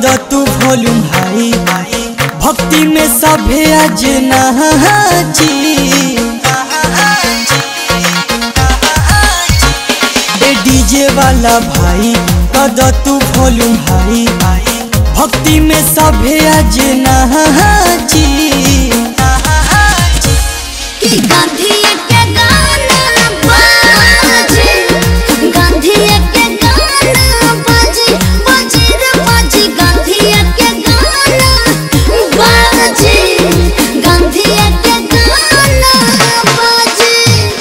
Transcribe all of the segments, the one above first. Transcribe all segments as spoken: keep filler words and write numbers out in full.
कद तू भोलूम हाई भक्ति में सभे आज नाची डीजे वाला भाई कद तू भोलूम हाई भक्ति में सभे आज नाची कि गांधी के गाना बाजे गांधी के गाना बाजे बाजे रे बाजे गांधी के गाना बाजे गांधी के गाना बाजे।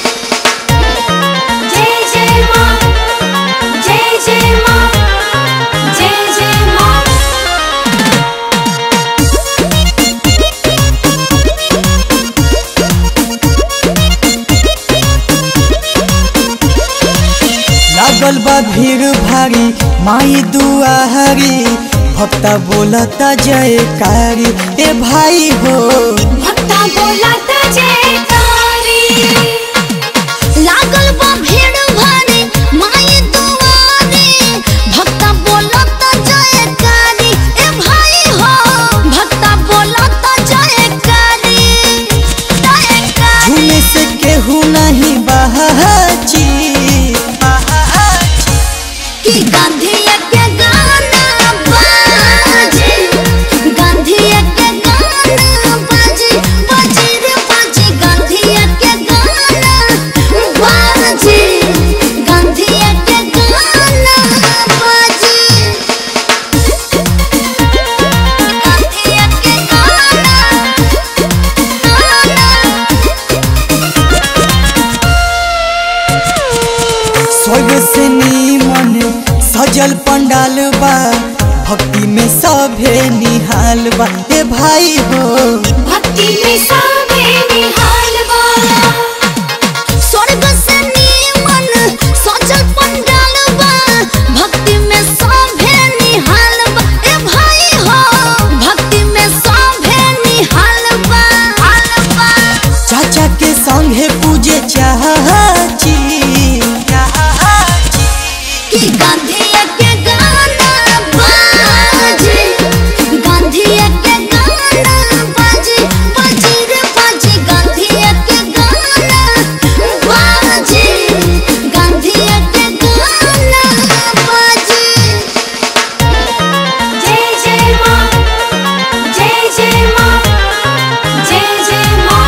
जय जय मां जय जय मां जय जय मां। लागल बा भीड़ भारी माई दुआरी भक्ता बोलता जयकारी ए भाई हो भक्ता बोलता जयकारी। लागल बा भीड़ भारी माई दुआरी भक्ता बोलता जयकारी ए भाई हो भक्ता बोलता जयकारी जयकारी। झूमे से केहू नहीं बहाची कि गांधी के गाना बाजे गांधी के गाना बाजे बाजे रे बाजे गांधी के गाना बाजे गांधी के गाना बाजे गांधी के गाना स्वर्ग से नीमन सजल पंडाल बा भक्ति में सभे निहाल बा ए भाई हो भक्ति में सभे निहाल बा। स्वर्ग से नीमन सजल पंडाल बा भक्ति में सभे निहाल बा ए भाई हो भक्ति में सभे निहाल बा। चाचा के संगे पूजे चाची कि गांधी के गाना बाजे गांधी के गाना बाजे बाजे रे बाजे गांधी के गाना बाजे गांधी के गाना बाजे। जय जय मां जय जय मां जय जय मां।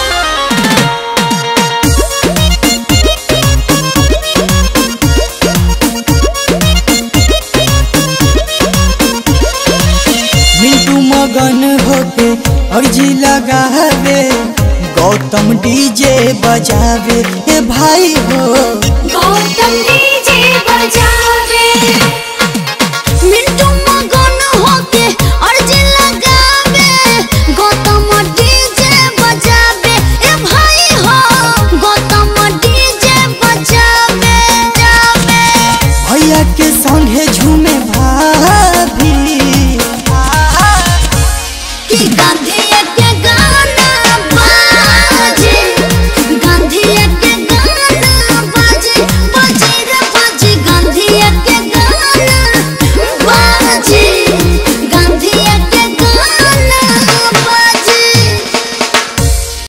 मिंटू मगन होके अर्जी लगावे गौतम डीजे बजावे ए भाई हो गौतम डीजे बजावे। मिंटू मगन होके अर्जी लगावे गौतम डीजे बजावे ए भाई हो गौतम डीजे बजावे भैया के संगे झूमे भाभी कि गांधी